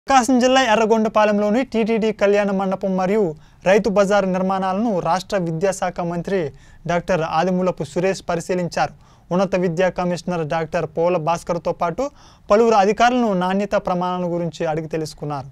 ప్రకాశం జిల్లా ఎర్రగొండపాలెంలోని టీటీడీ కళ్యాణ మండపం మరియు రైతు బజార్ నిర్మాణాలను రాష్ట్ర విద్యాశాఖ మంత్రి డాక్టర్ ఆదిమూలపు సురేష్ పరిశీలించారు. ఉన్నత విద్యా కమిషనర్ డాక్టర్ పోల భాస్కర్తో పాటు పలువురు అధికారులను నాణ్యత ప్రమాణాల గురించి అడిగి తెలుసుకున్నారు.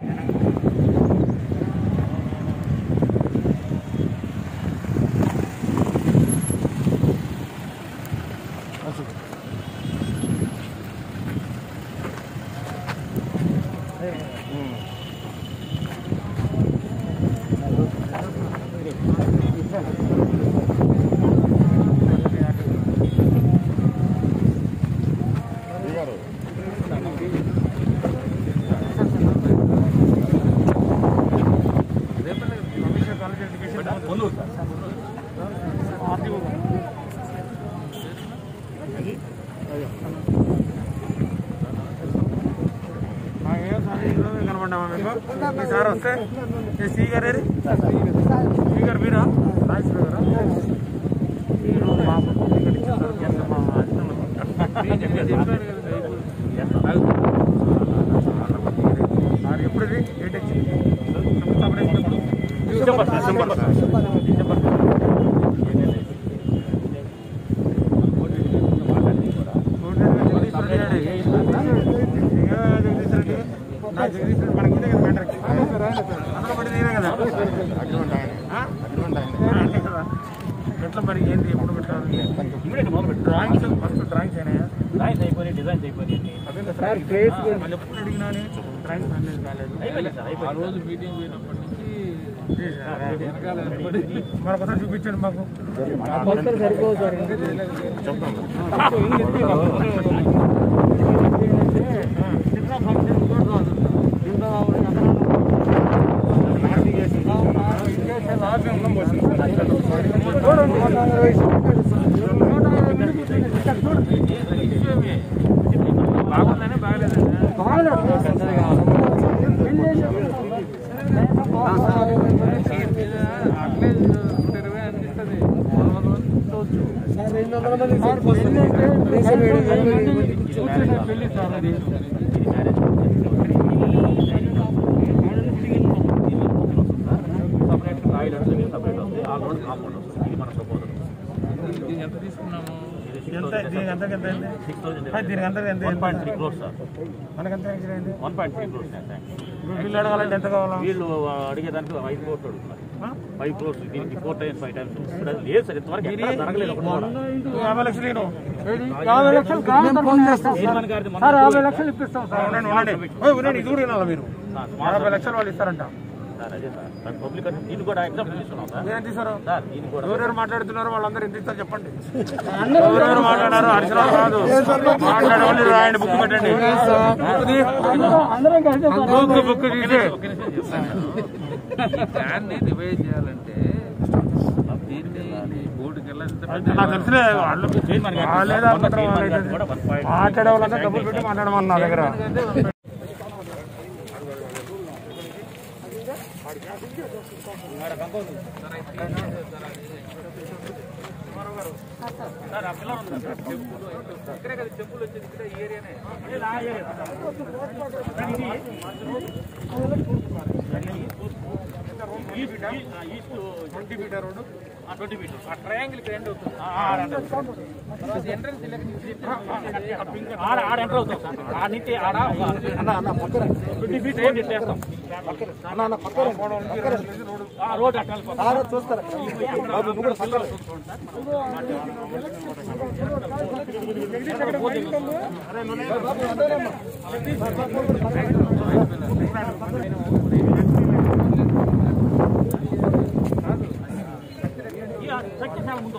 సార్ వస్తే స్పీకర్ స్పీకర్ మీరా ఎప్పుడు ఎట్లా మరి ఏంటి ఎప్పుడు పెట్టాలి డ్రాయింగ్స్ ఫస్ట్ డ్రాయింగ్స్ అయినాయా డ్రాయింగ్స్ అయిపోయి డిజైన్స్ అయిపోయి ఎప్పుడు అడిగినా డ్రాయింగ్స్ అనేది కాలేదు. ఆ రోజు మీటింగ్ పోయినప్పటి నుంచి మరొకసారి చూపించండి మాకు సరిపోదు సార్ బాగుందనే పెళ్లి సార్ అది ఎంత తీసుకున్నాము దీనికి అంతకి ఎంత అయింది దీనికి అంతకి ఎంత 1.3 crores సార్ మనకి ఎంత అయింది 1.3 crores వీళ్ళు అడగాలంటే ఎంత కావాలా వీళ్ళు అడిగేదానికి 5 crores అడుగుతున్నారు 5 crores దీనికి 4 times 5 times లేదు సార్ ఇంతవరకు జరగలేదు 50 లక్షలు 50 లక్షలు ఇప్పిస్తాం సార్ ఇది కూడా మీరు 50 లక్షలు వాళ్ళు ఇస్తారంట అదే సార్ పబ్లిక్ దీన్ని కూడా ఎగ్జాంపుల్ తీసుకున్నాం సార్ ఏం తీసారు ఎవరెవరు మాట్లాడుతున్నారు వాళ్ళందరూ ఎంత ఇస్తారు చెప్పండి ఎవరెవరు మాట్లాడారు అడిషనల్ కాదు మాట్లాడేవాళ్ళు రాయండి బుక్ పెట్టండి బుక్ తీసే దాన్ని డివైడ్ చేయాలంటే దీన్ని బోర్డుకి వెళ్ళాలి నాకు తెలిసిన మాట్లాడే వాళ్ళంతా డబ్బులు పెట్టి మాట్లాడమని నా దగ్గర సార్ ఆ పిల్లలు ఇక్కడే కదా చెప్పులు వచ్చేది ఇక్కడ ఈ ఏరియానే ఈస్ట్ 20 మీటర్ రోడ్డు 20 మీటర్ ఆ ట్రయాంగిల్ కి ఎండ్ అవుతుంది ఎంట్రన్స్ ఆడ ఎంటర్ అవుతాం సార్ ఆ నుంచి ఆడ 20 ఫీట్ రోడ్ ఇచ్చేస్తాం రోడ్ అట్లా చూస్తారు ముందు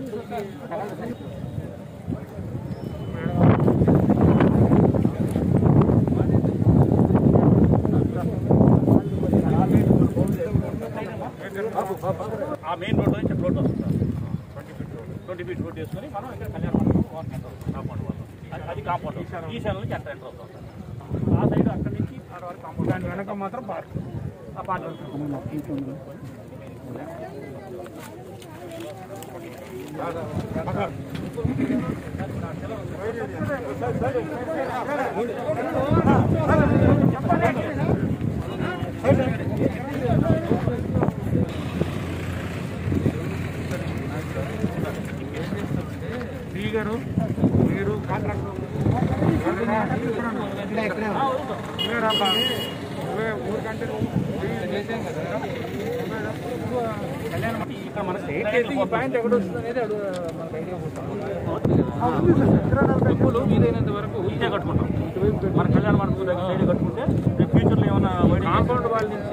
ఆ మెయిన్ రోడ్ నుంచి రోడ్ వస్తుంది సార్ 20 ఫీట్ రోడ్ వేసుకొని మనం ఇక్కడ కళ్యాణ కాంపౌండ్ అది కాంపౌండ్ ఈశాన్య నుంచి ఎంటర్ అవుతాం సార్ ఆ సైడ్ అక్కడి నుంచి అక్కడ వరకు కాంపౌండ్ దాని వెనక మాత్రం పార్క్ ఆ పార్క్ గారు మీరు కాంట్రాక్టర్ ఊరికంటే ఇక్కడ మన స్టేట్ ఈ పాయింట్ ఎక్కడ వస్తుంది అనేది మనకు ఐడియా డబ్బులు వీలైనంత వరకు ఇదే కట్టుకుంటాం. మన కళ్యాణ మండపం దగ్గర సైడ్ కట్టుకుంటే ఫ్యూచర్లో ఏమన్నా కాంపౌండ్ వాళ్ళ నుంచి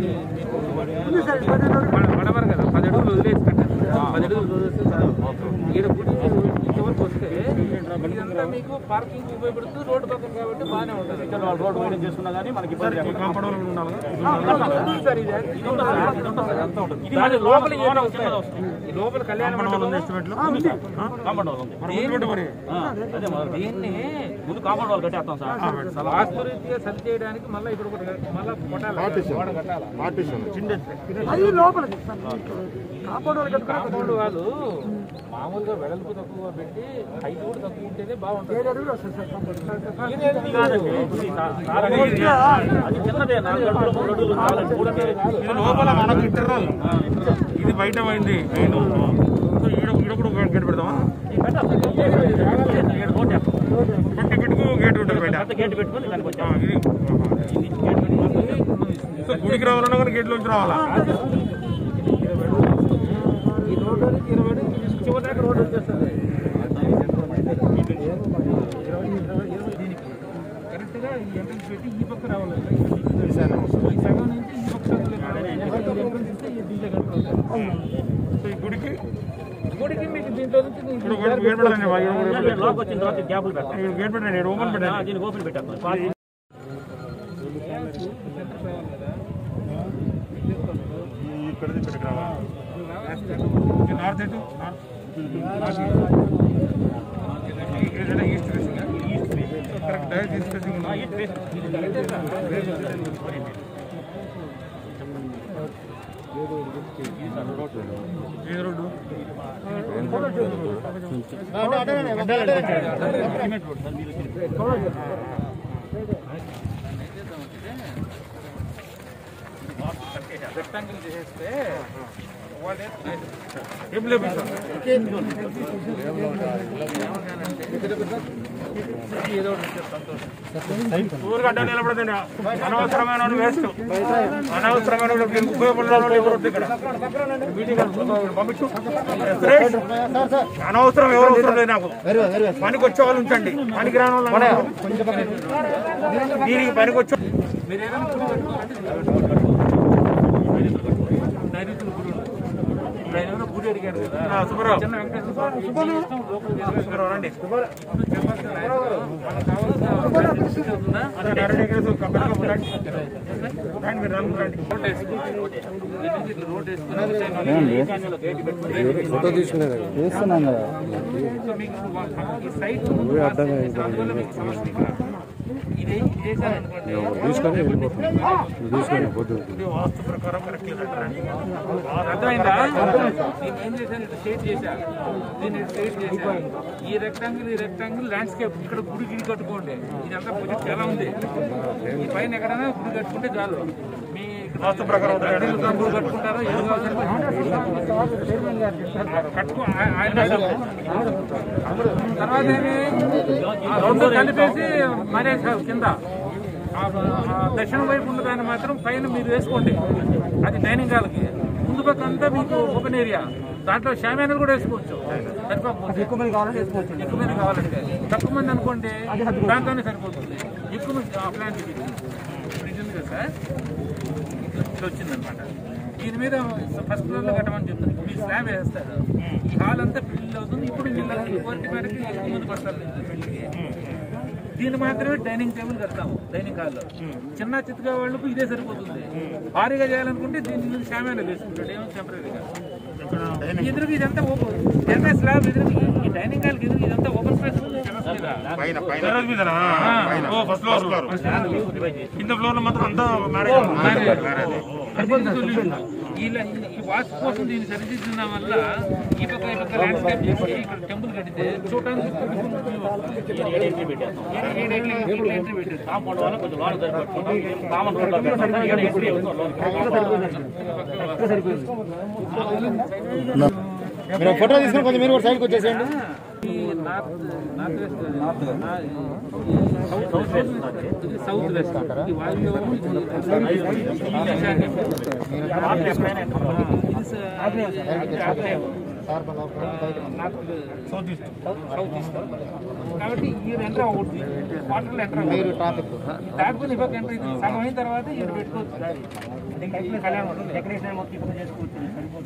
పడవరు కదా 10 అడుగులు వదిలేసి కట్టారు. 10 అడుగులు ఇంతవరకు వస్తే ఇదంతా మీకు పార్కింగ్ ఉపయోగపడుతుంది. రోడ్డు పక్కన కాబట్టి బాగానే ఉంటుంది. ఇక్కడ రోడ్డు వైడింగ్ చేసుకున్నా కానీ మనకి లోపల కళ్యాణ దీన్ని ముందు కాంపౌండ్ వాళ్ళు కట్టేస్తాం సార్. వాస్తురీత్యా సరి చేయడానికి మళ్ళీ ఇప్పుడు మళ్ళీ కాంపౌండ్ వాళ్ళు మామూలుగా వెడల్పు తక్కువ పెట్టి హైట్ కూడా తక్కువ ఉంటేనే బాగుంటుంది. లోపల మనకు ఇంటర్నల్ ఇది బయట అయింది. ఈడ కూడా గేట్ పెడతామా? పెట్టుకు గేట్ ఉంటుంది బయట. గుడికి రావాలన్నా కానీ గేట్లోంచి రావాలా? చివరి రోడ్ వచ్చేస్తుంది. కరెక్ట్గా ఈ ఎంట్రన్స్ పెట్టి ఈ పక్క రావాలి. ఈ సగం నుంచి ఈ పక్క సో ఈ గుడికి మీకు దీంట్లో నుంచి గేట్ పెట్టండి. గేట్ పెట్టండి. ఓపెన్ పెట్టండి. ఓపెన్ పెట్టాను. నార్త్ ఎటు east facing correct east facing ఏ రోడ్డు రెక్టాంగిల్ చేసేస్తే ఏం లేదు సార్. ఏదో ఊరికి అడ్డా నిలబడదండి. అనవసరమైన వేస్ట్ అనవసరమైన ఉపయోగపడాలి. ఇక్కడ పంపించు. అనవసరం ఎవరు అవసరం లేదు. నాకు పనికి వచ్చే వాళ్ళు ఉంచండి. పనికి రాని వాళ్ళు దీనికి పనికి వచ్చే మీరు ఏదైనా గుడి అడిగారు కదా సుబ్బారావు. చిన్న వెంకటేశ్వర రండి. ఫోటో తీసుకునేది చేస్తున్నాం కదా. తీసుకొని వెళ్ళిపోతున్నాం. తీసుకొని పోతుంది. వాస్తు ప్రకారం అర్థమైందా? ఏం చేశాను? స్టేట్ చేశా. దీన్ని స్టేట్ చేశా. ఈ రెక్టాంగిల్ ల్యాండ్స్కేప్ ఇక్కడ గుడి గిడి కట్టుకోండి. ఇదంతా ప్రాజెక్ట్ ఎలా ఉంది? ఈ పైన ఎక్కడైనా గుడి కట్టుకుంటే చాలు. మీ వాస్తు ప్రకారం గుడి కట్టుకుంటారో ఏం కట్టుకో. తర్వాత రెండు కలిపేసి మరేసారు కింద. దక్షిణ వైపు ఉన్న దాన్ని మాత్రం పైన మీరు వేసుకోండి. అది డైనింగ్ హాల్కి. ముందు పక్క అంతా మీకు ఓపెన్ ఏరియా. దాంట్లో షామియానాలు కూడా వేసుకోవచ్చు. సరిపోతుంది. ఎక్కువ మంది కావాలంటే వేసుకోవచ్చు. ఎక్కువ మంది కావాలంటే. తక్కువ మంది అనుకోండి దాంతోనే సరిపోతుంది. ఎక్కువ మంది ప్లాంట్ ఇది ఉంది కదా సార్. ఇట్లా వచ్చిందనమాట. దీని మీద ఫస్ట్ ఫ్లోర్లో కట్టమని చెప్తుంది. ఇప్పుడు ఈ స్లాబ్ వేస్తారు. ఈ హాల్ అంతా ఫిల్ అవుతుంది. ఇప్పుడు వీళ్ళకి కోరిక మేరకు ఎక్కువ మంది పడతారు పెళ్లికి. దీన్ని మాత్రమే డైనింగ్ టేబుల్ కడతాము. డైనింగ్ హాల్లో చిన్న చిత్తగా వాళ్ళకు ఇదే సరిపోతుంది. భారీగా చేయాలనుకుంటే దీని షామియానా వేసుకుంటాడు. ఏమో టెంపరీగా ఎదురుగా ఇదంతా ఓపెన్. స్లాబ్ ఎదురు ఈ డైనింగ్ హాల్కి ఎదురు ఇదంతా ఓపెన్ స్పేస్ ఉంది. టెర్రస్ మీద ఫస్ట్ ఫ్లోర్ కింద ఫ్లోర్ లో మాత్రం అంతా వాస్తు కోసం దీన్ని సరిదిద్దడం వల్ల ఈ పక్క ల్యాండ్స్కేప్ చేసి ఇక్కడ టెంపుల్ కడితే చూడడానికి ఫోటో తీసుకుని కొంచెం మీరు కూడా సైడ్కి వచ్చేసేయండి. సౌత్ వెస్ట్ కాబట్టి ఈ ఎంటర్ అవుతుంది వాటర్లో ఎంటర్ మీరు ట్రాఫిక్ దాటుకుని ఇవ్వక ఎంటర్ అవుతుంది సగం అయిన తర్వాత ఇది పెట్టుకోవచ్చు డెకరేషన్ మొత్తం చేసుకోవచ్చు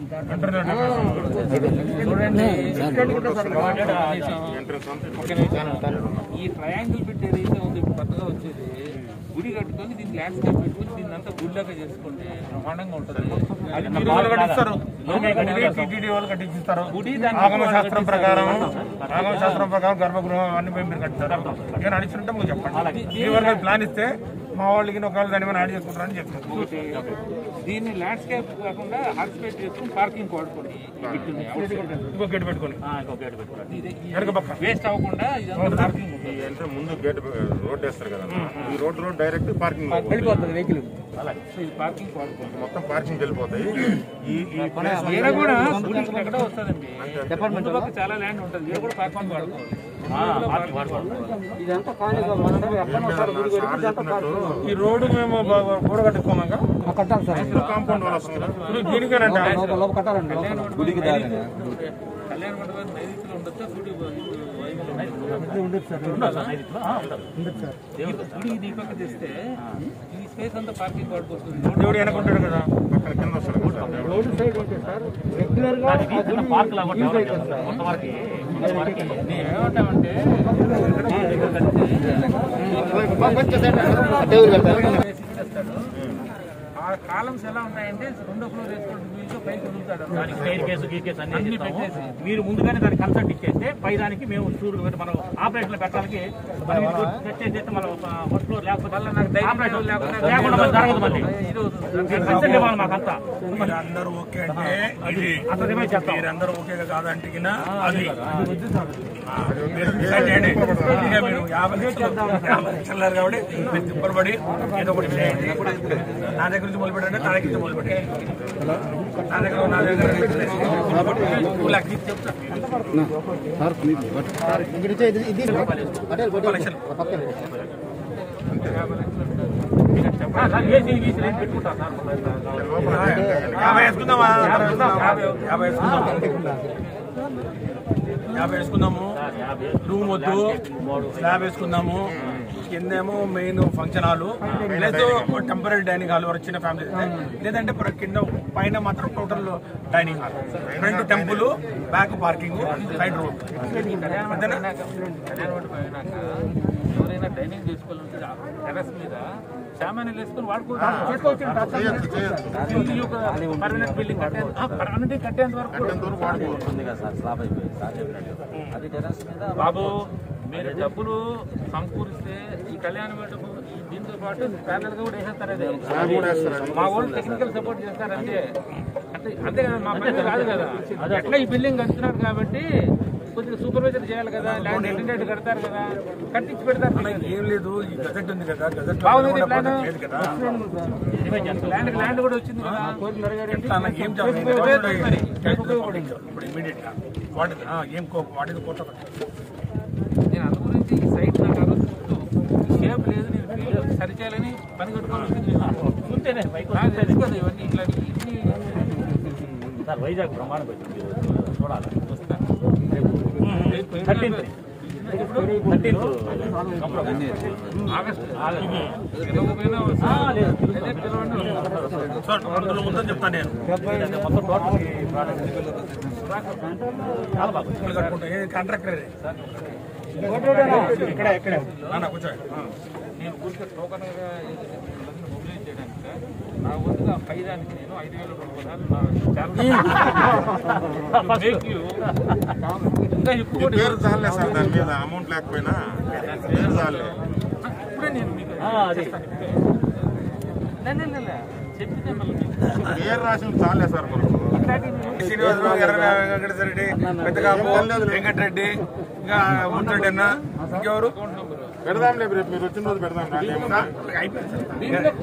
ఈ ట్రయాంగిల్ పెట్టి ఏదైతే ఉంది ఇప్పుడు కొత్తగా వచ్చేది గుడి కట్టుకొని దీన్ని ల్యాండ్స్కేప్ పెట్టుకుని దీన్ని అంతా గుడిలాగా చేసుకుంటే బ్రహ్మాండంగా ఉంటుంది. టీటీడీ వాళ్ళు కట్టించిస్తారు. ఆగమ శాస్త్రం ప్రకారం గర్భగృహం అన్ని మీరు కట్టిస్తారు. నేను అడిచినట్టే మీకు చెప్పండి. ఈ వరకు ప్లాన్ ఇస్తే మా వాళ్ళకి ఒకవేళ దాని మీద యాడ్ చేసుకుంటారని చెప్తారు. దీన్ని ల్యాండ్స్కేప్ కాకుండా హార్స్పేట్ చేసుకుని పార్కింగ్ వాడుకోండి. ఇంకో గేట్ పెట్టుకోండి. వేస్ట్ అవ్వకుండా పార్కింగ్ అంటే ముందు గేట్ రోడ్ వేస్తారు కదా, ఈ రోడ్ డైరెక్ట్ పార్కింగ్ వెళ్ళిపోతుంది వెహికల్. ఇది పార్కింగ్ వాడుకోండి. మొత్తం పార్కింగ్ వెళ్ళిపోతాయి. కూడా ఎక్కడ వస్తుందండి డిపార్ట్మెంట్ పక్క చాలా ల్యాండ్ ఉంటుంది. ఇది కూడా పార్కింగ్ వాడుకోవాలి. ఈ రోడ్డు మేము గోడ కట్టుకున్నాక కట్టాలి సార్. కాంపౌండ్ వాళ్ళు వస్తుంది. దీనికేనంటే కట్టాలండి గుడికి దారి కళ్యాణ మండపం నైరుతిలో ఉండొచ్చా గుడి గుడి దీపక తెస్తే ఈ స్పేస్ అంతా పార్కింగ్ వాడుకోవచ్చు. దేవుడు వెనకుంటాడు కదా, అక్కడ కింద వస్తారు. రోడ్ సైడ్ అయితే సార్ రెగ్యులర్ గా ఏమంటామంటే ఆ కాలమ్స్ ఎలా ఉంటాయంటే రెండో ఫ్లోర్ వేసుకోవడం పైకి వదులుతాడు. మీరు ముందుగానే దాన్ని కన్సల్ట్ ఇచ్చేస్తే పై దానికి మేము మనం ఆపరేషన్ లో పెట్టడానికి సెట్ చేసేస్తే మనం ఫస్ట్ ఫ్లోర్ లేకపోతే జరగదు. మళ్ళీ కన్సల్ట్ ఇవ్వాలి మాకంతా. అందరూ ఓకే అంటే మీరందరూ ఓకే కాదంటే అది మీరు 50 లక్షలు కాబట్టి మీరు తిప్పబడి ఏదో ఒకటి చేయండి. నా దగ్గర నుంచి మొదలుపెట్టండి, నా దగ్గర నుంచి మొదలుపెట్టండి. నా దగ్గర 2 లక్షలు చెప్తా.50 వేసుకుందాము. రూమ్ వద్దు, స్లాబ్ వేసుకుందాము. కిందేమో మెయిన్ ఫంక్షన్ హాల్, లేదు టెంపరీ డైనింగ్ హాల్ వరకు చిన్న ఫ్యామిలీ, లేదంటే కింద పైన మాత్రం total dining hall, front temple, back parking, side road. ఎవరైనా డైనింగ్ చేసుకోవాలంటే టెర్రస్ మీద సామాన్యులు వేసుకొని వాడుకోవచ్చు. పర్మనెంట్ బిల్డింగ్ కట్టేంత వరకు బాబు మీరు డబ్బులు సమకూరిస్తే ఈ కళ్యాణ మండపం దీంతో పాటు ప్యానల్ గా కూడా వేసేస్తారు. అదే మా వాళ్ళు టెక్నికల్ సపోర్ట్ చేస్తారు. అంతే కదా, మా పని కాదు కదా. ఎట్లా ఈ బిల్డింగ్ కడుతున్నారు కాబట్టి కొద్దిగా సూపర్వైజర్ చేయాలి కదా, ల్యాండ్ అటెండెంట్ కడతారు కదా, కట్టించి పెడతారు. ఏం లేదు, ఈ గజెట్ ఉంది కదా, బాగుంది ప్లాన్. ల్యాండ్ కూడా వచ్చింది కదా, ఇప్పుడు ఇమీడియట్ గా వాటికి కోట. నేను అందు గురించి ఈ సైట్ నాకు అరవై షేప్ లేదు, నేను ఫీల్డ్ సరిచేయాలని పని కట్టుకోవాలి. ఇవన్నీ ఇట్లా వైజాగ్ ప్రమాణం చూడాలి. ఉందని చెప్తాను నేను. చాలా బాగా కట్టుకుంటా. కాంట్రాక్టర్ కూర్చోండి. నేను ఊరికే టోకన్ మొబిలైజ్ చేయడానికి నా వంతుగా పైదానికి నేను 5,000 కొనుక్కోదాన్ని ఇంకా ఎక్కువ పేరు చాలే సార్, దాని మీద అమౌంట్ లేకపోయినా పేరు చాలే. ఇప్పుడే నేను మీకు చెప్పితే మళ్ళీ పేరు రాసిన చాలే సార్ మనకు. శ్రీనివాసరావు, ఎర్ర వెంకటరెడ్డి, పెద్దకాపు, వెంకటరెడ్డి, ఇంకా ముత్తరెడ్డి అన్న, ఇంకెవరు పెడదాంలే, రేపు మీరు వచ్చిన రోజు పెడదాం. దీంట్లో